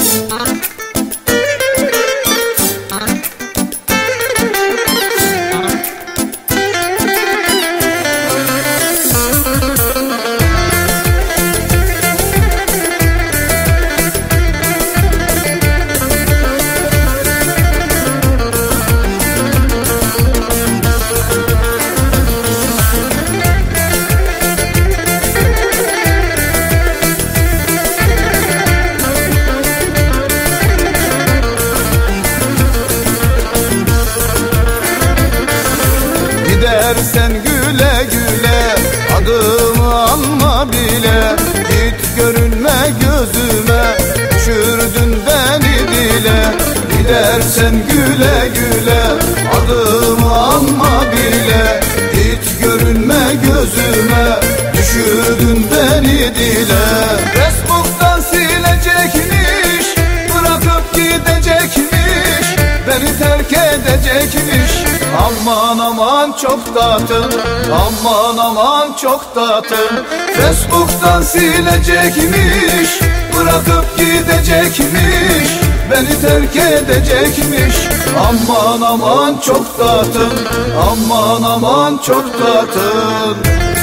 Gidersen güle güle, adımı anma bile. Git görünme gözüme, düşürdün beni dile. Gidersen güle güle, adımı anma bile. Git görünme gözüme, düşürdün beni dile. Facebook'tan silecekmiş, bırakıp gidecekmiş, beni terk edecekmiş. Aman aman çok tatın, aman aman çok tatın. Facebook'tan silecekmiş, bırakıp gidecekmiş, beni terk edecekmiş. Aman aman çok tatın, aman aman çok tatın.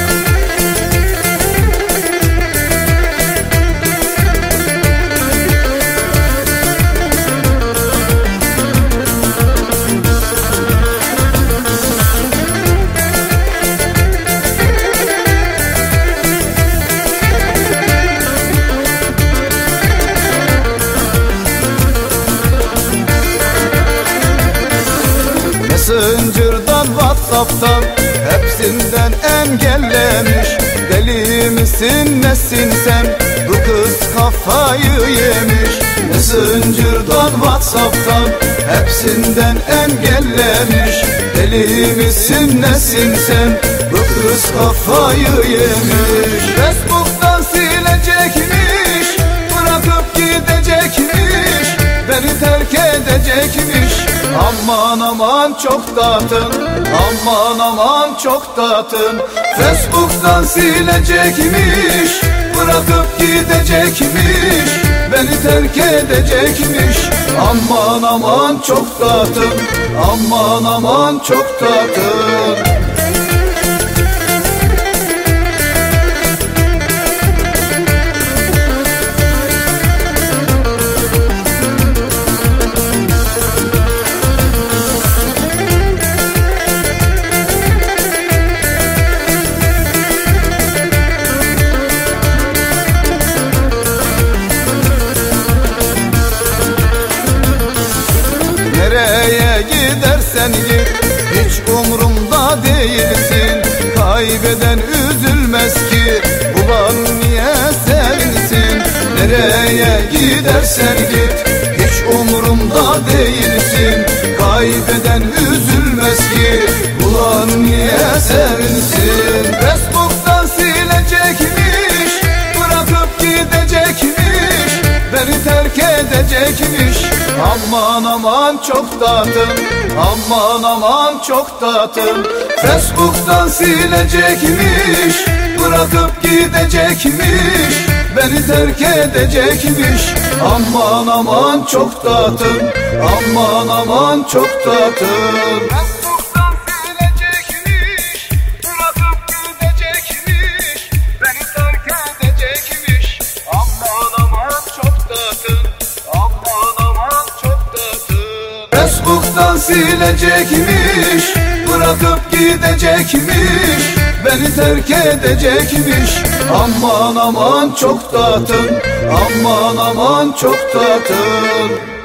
Messenger'dan, WhatsApp'tan hepsinden engellemiş. Deli misin nesin sen, bu kız kafayı yemiş. Messenger'dan, WhatsApp'tan hepsinden engellemiş. Deli misin nesin sen, bu kız kafayı yemiş. Facebook'tan silecekmiş, bırakıp gidecekmiş, beni terk edecekmiş. Aman aman çok tatın, aman aman çok tatın. Facebook'tan silecekmiş, bırakıp gidecekmiş, beni terk edecekmiş. Aman aman çok tatın, aman aman çok tatın. Nereye gidersen git, hiç umurumda değilsin. Kaybeden üzülmez ki, bulan niye sevinsin. Nereye gidersen git, hiç umurumda değilsin. Kaybeden üzülmez ki, bulan niye sevinsin. Facebook'tan silecekmiş, bırakıp gidecekmiş, beni terk edecekmiş. Aman aman çok tatın, aman aman çok tatın. Facebook'tan silecekmiş, bırakıp gidecekmiş, beni terk edecekmiş. Aman aman çok tatın, aman aman çok tatın. Facebook'tan silecekmiş, bırakıp gidecekmiş, beni terk edecekmiş. Aman aman çok tatın, aman aman çok tatın. Facebook'tan silecekmiş, bırakıp gidecekmiş, beni terk edecekmiş. Aman aman çok tatın, aman aman çok tatın.